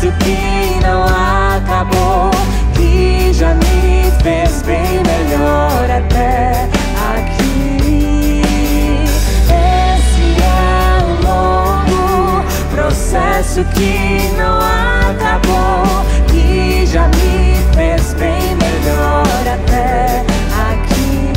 processo que não acabou, que já me fez bem melhor até aqui. Esse é um longo processo que não acabou, que já me fez bem melhor até aqui.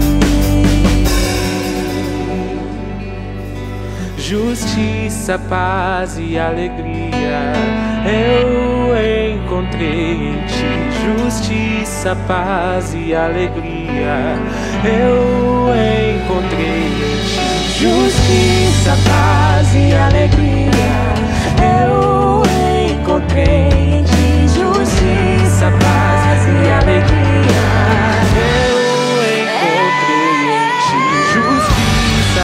Justiça, paz e alegria eu encontrei em ti. Justiça, paz e alegria eu encontrei em ti. Justiça, paz e alegria eu encontrei em ti. Justiça, paz e alegria eu encontrei em ti. Justiça.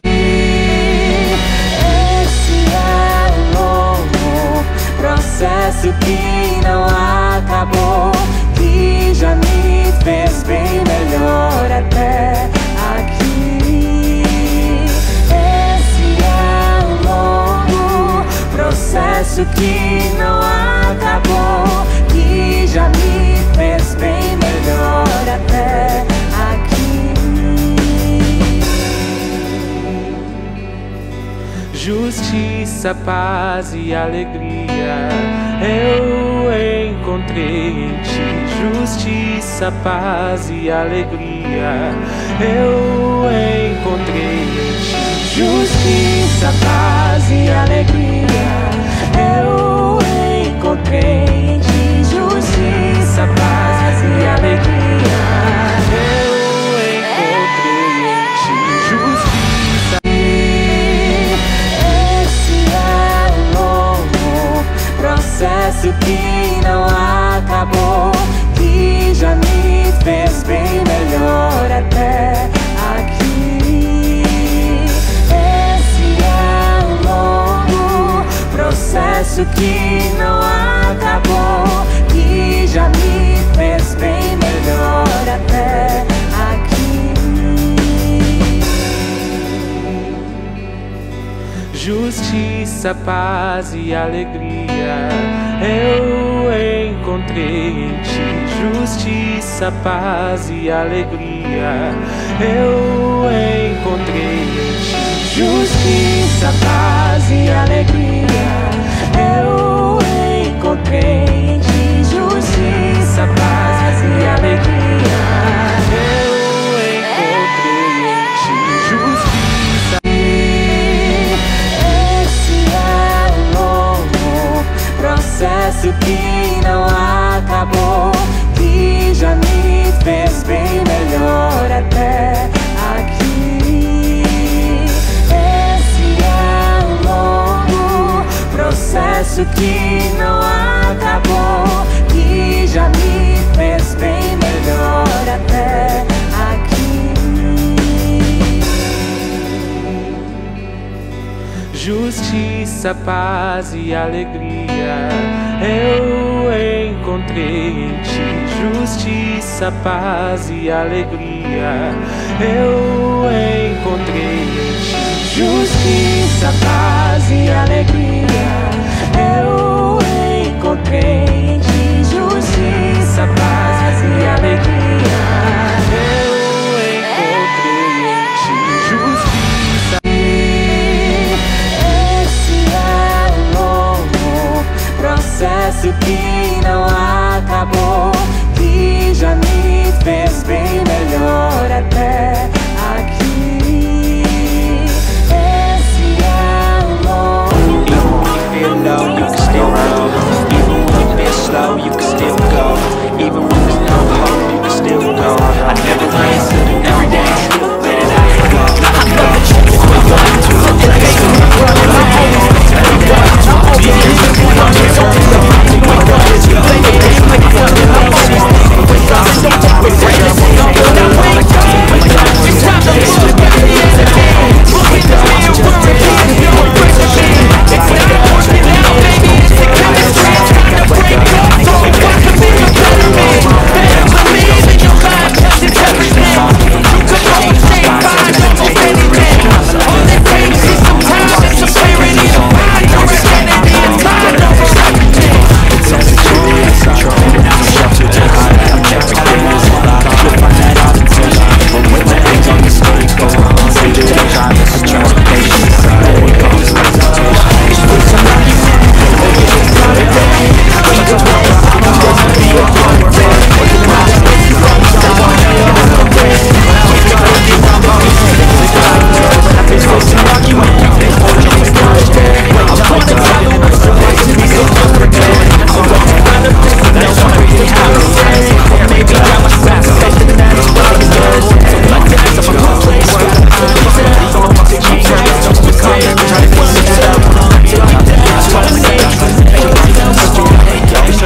Esse é um longo processo que não acabou, que já me fez bem melhor até aqui. Esse é um longo processo que não acabou, que já me fez bem melhor até aqui. Justiça, paz e alegria eu encontrei em ti. Justiça, paz e alegria eu encontrei em ti. Justiça, paz e alegria eu encontrei em ti. Justiça, paz e alegria eu encontrei em ti. Justiça. Esse é um longo processo que não acabou, que já me fez bem melhor até aqui. Esse é um longo processo que não acabou, que já me fez bem melhor até aqui. Justiça, paz e alegria eu encontrei em ti. Justiça, paz e alegria eu encontrei em ti. Justiça, paz e alegria eu encontrei em ti. Justiça, paz e alegria eu encontrei em ti. Justiça. Esse é um longo processo que não acabou, que já me fez bem melhor até aqui. Esse é um longo processo que não acabou, que já me fez bem melhor até aqui. Justiça, paz e alegria eu encontrei em ti. Justiça, paz e alegria eu encontrei em ti. Justiça, paz e alegria eu encontrei em ti. Justiça, paz e alegria eu encontrei em ti. Justiça. Esse é um longo processo que